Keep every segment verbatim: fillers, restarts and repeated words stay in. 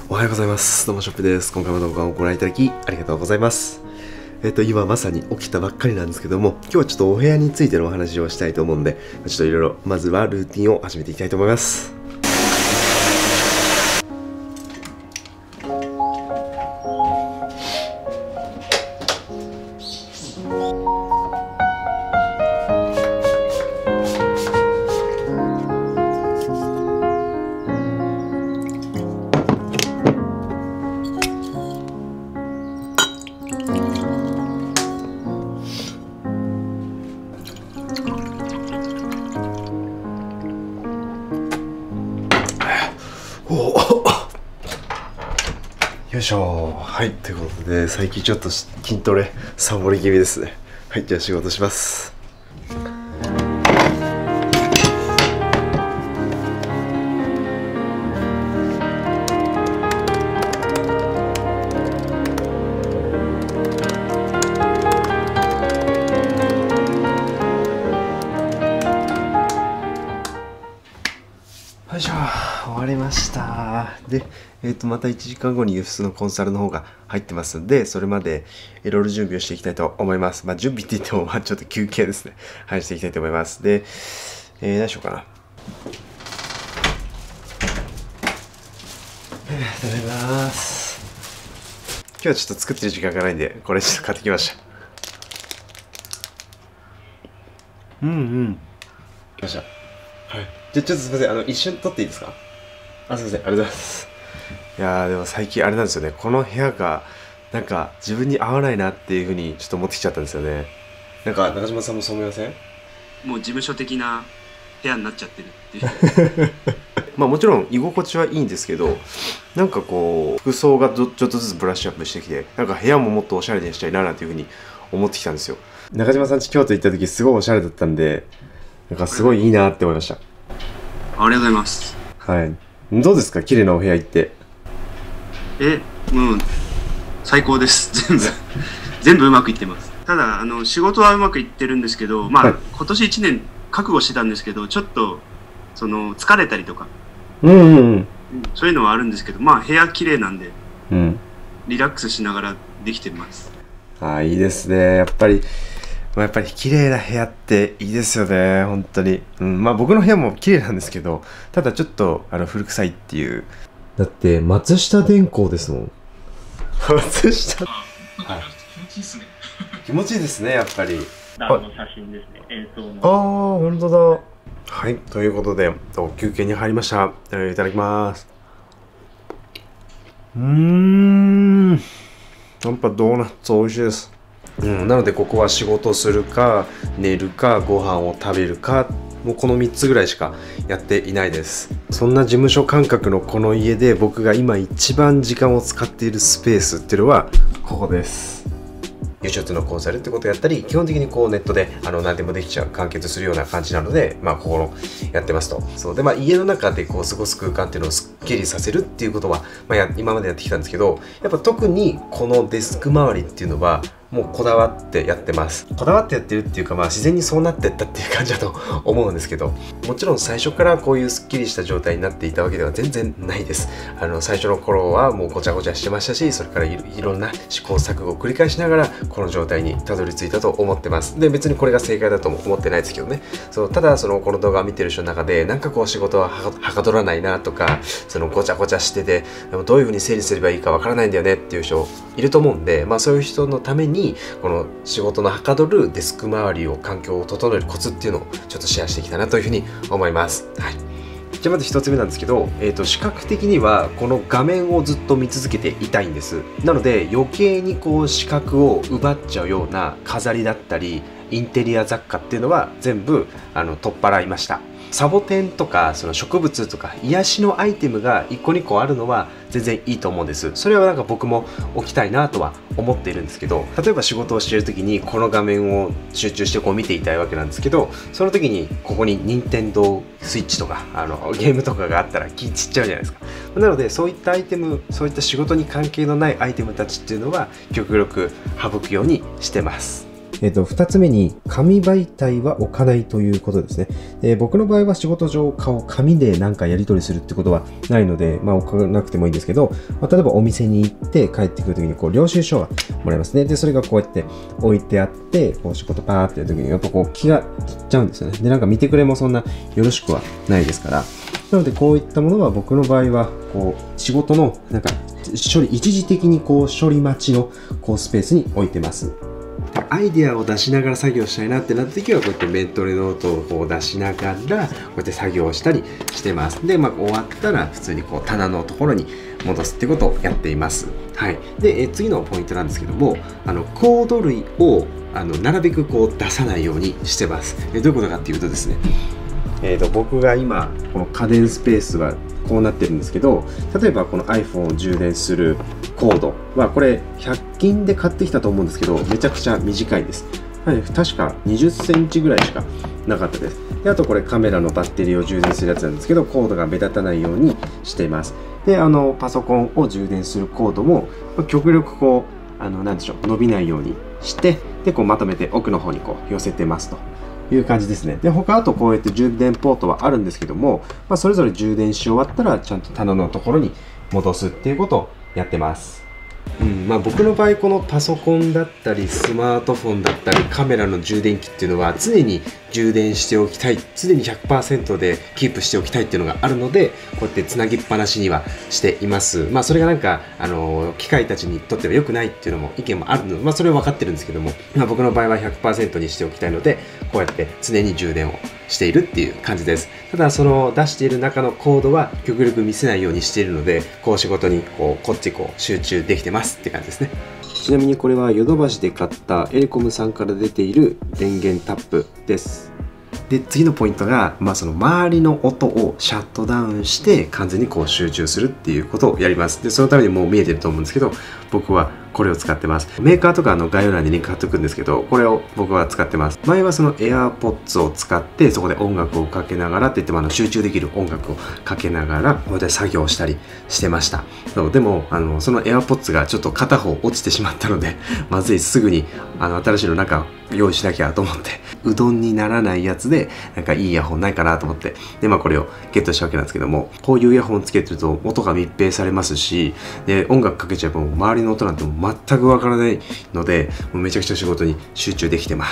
おはようございます。どうもショップです。今回も動画をご覧いただきありがとうございます。えっと今まさに起きたばっかりなんですけども、今日はちょっとお部屋についてのお話をしたいと思うんで、ちょっといろいろまずはルーティンを始めていきたいと思います。よいしょ。はい、ということで最近ちょっと筋トレサボり気味ですね。はい、じゃあ仕事します。よいしょ、終わりました。で、えっと、またいちじかんごに輸出のコンサルの方が入ってますんで、それまでいろいろ準備をしていきたいと思います。まあ、準備って言っても、まあ、ちょっと休憩ですね。はい、していきたいと思います。で、えー、何しようかな。えー、いただきます。今日はちょっと作ってる時間がないんで、これちょっと買ってきました。うんうん。来ました。はい。じゃあちょっとすみません、あの、一瞬撮っていいですか？あ、すみません、ありがとうございます。いやー、でも最近あれなんですよね、この部屋が、なんか自分に合わないなっていうふうにちょっと思ってきちゃったんですよね。なんか、中島さんもそう思いません？ もう事務所的な部屋になっちゃってるっていう。 まあもちろん居心地はいいんですけど、なんかこう、服装がちょっとずつブラッシュアップしてきて、なんか部屋ももっとおしゃれにしたいななんていうふうに思ってきたんですよ。中島さん家京都行った時すごいおしゃれだったんで、なんかすごいいいなって思いました。 ありがとうございます。 はい。どうですか、綺麗なお部屋行って。 え、もう最高です。全部全部うまくいってます。ただあの仕事はうまくいってるんですけど、まあ、はい、今年いちねん覚悟してたんですけど、ちょっとその疲れたりとか、うんうんうん、そういうのはあるんですけど、まあ部屋綺麗なんで、うん、リラックスしながらできてます。 ああ、いいですね。やっぱりまあ、やっぱり綺麗な部屋っていいですよね、本当に。うん、まあ僕の部屋も綺麗なんですけど、ただちょっとあの古臭いっていう。だって松下電工ですもん。松下。はい。気持ちいいですね。気持ちいいですね、やっぱり。 あの写真ですね、映像の。 ああ、本当だ。はい、ということで休憩に入りました。えー、いただきます。うーん。やっぱドーナツ美味しいです。うん、なのでここは仕事するか寝るかご飯を食べるか、もうこのみっつぐらいしかやっていないです。そんな事務所感覚のこの家で僕が今一番時間を使っているスペースっていうのはここです。輸出のコンサルってことをやったり、基本的にこうネットであの何でもできちゃう、完結するような感じなので、まあここのやってますと。そうで、まあ家の中でこう過ごす空間っていうのをすっきりさせるっていうことは、まあ、や今までやってきたんですけど、やっぱ特にこのデスク周りっていうのはもうこだわってやってます。こだわってやってるっていうか、まあ自然にそうなってったっていう感じだと思うんですけど、もちろん最初からこういうすっきりした状態になっていたわけでは全然ないです。あの最初の頃はもうごちゃごちゃしてましたし、それからいろ、いろんな試行錯誤を繰り返しながらこの状態にたどり着いたと思ってます。で、別にこれが正解だとも思ってないですけどね。そう、ただそのこの動画を見てる人の中でなんかこう仕事ははかどらないなとか、そのごちゃごちゃしててでもどういうふうに整理すればいいかわからないんだよねっていう人いると思うんで、まあそういう人のためにこの仕事のはかどるデスク周りを環境を整えるコツっていうのをちょっとシェアしていきたいなというふうに思います。はい。じゃあまずひとつめなんですけど、えーと、視覚的にはこの画面をずっと見続けていたいんです。なので余計にこう視覚を奪っちゃうような飾りだったりインテリア雑貨っていうのは全部あの取っ払いました。サボテンとかその植物とか癒しのアイテムがいっこにこあるのは全然いいと思うんです。それはなんか僕も置きたいなとは思っているんですけど、例えば仕事をしている時にこの画面を集中してこう見ていたいわけなんですけど、その時にここに任天堂スイッチとかあのゲームとかがあったら気散っちゃうじゃないですか。なのでそういったアイテム、そういった仕事に関係のないアイテムたちっていうのは極力省くようにしてます。 えっと、ふたつめに紙媒体は置かないということですね。で僕の場合は仕事上顔紙で何かやり取りするってことはないので、まあ、置かなくてもいいんですけど、まあ、例えばお店に行って帰ってくるときにこう領収書がもらえますね。でそれがこうやって置いてあって、こう仕事パーってやるときにやっぱこう気が散っちゃうんですよね。でなんか見てくれもそんなよろしくはないですから。なのでこういったものは僕の場合はこう仕事のなんか処理一時的にこう処理待ちのこうスペースに置いてます。アイディアを出しながら作業したいなってなった時はこうやってメントレノートをこう出しながらこうやって作業をしたりしてます。で、まあ、終わったら普通にこう棚のところに戻すってことをやっています。はい、でえ次のポイントなんですけども、あのコード類をあのなるべくこう出さないようにしてます。えどういうことかっていうとですね、えー、と僕が今この家電スペースはこうなってるんですけど、例えばこの iPhone を充電するコードはこれひゃく均で買ってきたと思うんですけど、めちゃくちゃ短いです。はい、確かにじゅっセンチぐらいしかなかったです。であとこれカメラのバッテリーを充電するやつなんですけど、コードが目立たないようにしています。であのパソコンを充電するコードも極力こうあのなんでしょう伸びないようにして、でこうまとめて奥の方にこう寄せてますという感じですね。で他あとこうやって充電ポートはあるんですけども、まあ、それぞれ充電し終わったらちゃんと棚のところに戻すっていうことをやってます。うんまあ、僕の場合このパソコンだったりスマートフォンだったりカメラの充電器っていうのは常に充電しておきたい、常に ひゃくパーセント でキープしておきたいっていうのがあるので、こうやってつなぎっぱなしにはしています。まあそれがなんかあの機械たちにとっては良くないっていうのも意見もあるので、まあそれは分かってるんですけども、まあ、僕の場合は ひゃくパーセント にしておきたいので、こうやって常に充電をしているっていう感じです。ただその出している中のコードは極力見せないようにしているので、こう仕事にこうこっちこう集中できてますって感じですね。ちなみにこれはヨドバシで買ったエレコムさんから出ている電源タップです。で次のポイントが、まあ、その周りの音をシャットダウンして完全にこう集中するっていうことをやります。でそのためにもう見えてると思うんですけど、僕はこれを使ってます。メーカーとかの概要欄にリンク貼っておくんですけど、これを僕は使ってます。前はその AirPods を使ってそこで音楽をかけながらって言ってもあの集中できる音楽をかけながらここで作業したりしてました。そうでもあのその AirPods がちょっと片方落ちてしまったのでまずい、すぐにあの新しいのなんか用意しなきゃと思って、うどんにならないやつでなんかいいイヤホンないかなと思って、でまあこれをゲットしたわけなんですけども、こういうイヤホンつけてると音が密閉されますし、で音楽かけちゃえば周りの音なんてもう全くわからないので、もうめちゃくちゃ仕事に集中できてます。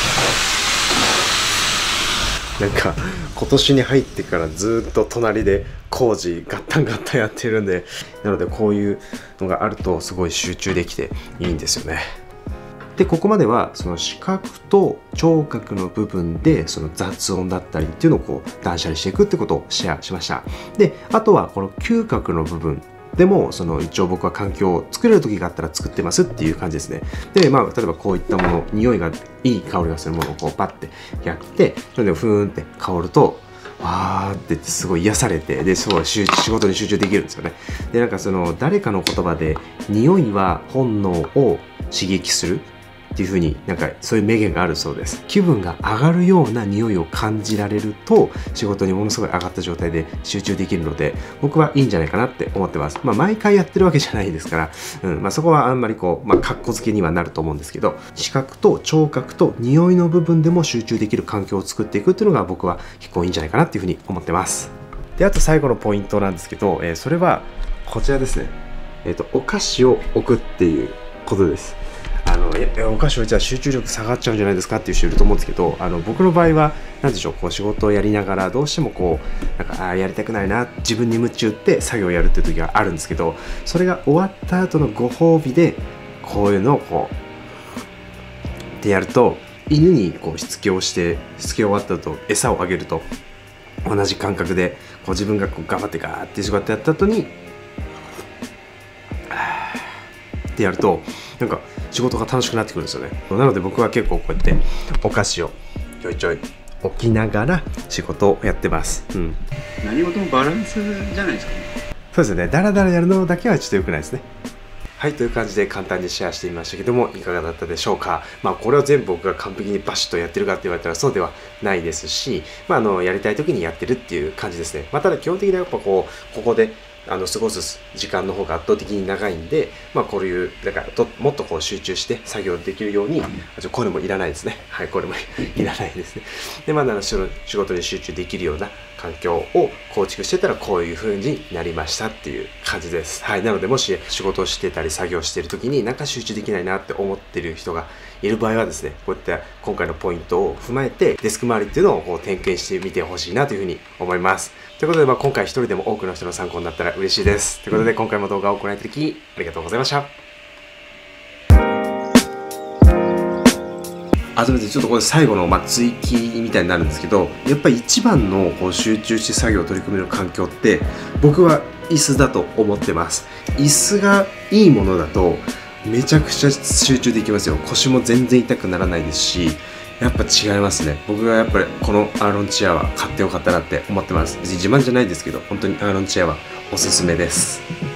なんか今年に入ってからずっと隣で工事ガッタンガッタンやってるんで、なのでこういうのがあるとすごい集中できていいんですよね。でここまではその視覚と聴覚の部分でその雑音だったりっていうのをこう断捨離していくってことをシェアしました。であとはこの嗅覚の部分でもその一応僕は環境を作れる時があったら作ってますっていう感じですね。でまあ例えばこういったもの、匂いがいい香りがするものをこうパッてやって、それでふーんって香るとあーってすごい癒されて、ですごい仕事に集中できるんですよね。でなんかその誰かの言葉で匂いは本能を刺激するっていう風になんかそういう名言があるそうです。気分が上がるような匂いを感じられると仕事にものすごい上がった状態で集中できるので、僕はいいんじゃないかなって思ってます。まあ毎回やってるわけじゃないですから、うんまあ、そこはあんまりこうまあカッコつけにはなると思うんですけど、視覚と聴覚と匂いの部分でも集中できる環境を作っていくっていうのが僕は結構いいんじゃないかなっていう風に思ってます。であと最後のポイントなんですけど、えー、それはこちらですね。えっとお菓子を置くっていうことです。あのお菓子置いちゃ集中力下がっちゃうんじゃないですかっていう人いると思うんですけど、あの僕の場合は何でしょう、こう仕事をやりながらどうしてもこうなんかあやりたくないな、自分に夢中って作業をやるっていう時があるんですけど、それが終わった後のご褒美でこういうのをこうってやると、犬にこうしつけをしてしつけ終わった後餌をあげると同じ感覚でこう自分がこう頑張ってガーって仕事やった後にってやるとなんか仕事が楽しくなってくるんですよね。なので僕は結構こうやってお菓子をちょいちょい置きながら仕事をやってます。うん、 何事もバランスじゃないですかね。 そうですね。だらだらやるのだけはちょっと良くないですね。はい、という感じで簡単にシェアしてみましたけども、いかがだったでしょうか。まあこれを全部僕が完璧にバシッとやってるかって言われたらそうではないですし、まああのやりたい時にやってるっていう感じですね。まあただ基本的にはやっぱこうここであの過ごす時間の方が圧倒的に長いんで、まあ、こういうだからともっとこう集中して作業できるように、あ、これもいらないですね。はい、これもいらないですね。で、まあ、仕事に集中できるような環境を構築してたらこういう風になりましたっていう感じです。はい、なのでもし仕事をしてたり作業してる時になんか集中できないなって思ってる人がいる場合はですね、こういった今回のポイントを踏まえてデスク周りっていうのをこう点検してみてほしいなというふうに思います。ということで、まあ、今回一人でも多くの人の参考になったら嬉しいです。ということで、今回も動画をご覧いただきありがとうございました。改めてちょっとこれ最後のまあ追記みたいになるんですけど、やっぱり一番のこう集中して作業を取り組める環境って僕は椅子だと思ってます。椅子がいいものだとめちゃくちゃ集中できますよ。腰も全然痛くならないですし、やっぱ違いますね。僕がやっぱりこのアーロンチェアは買ってよかったなって思ってます。別に自慢じゃないですけど、本当にアーロンチェアはおすすめです。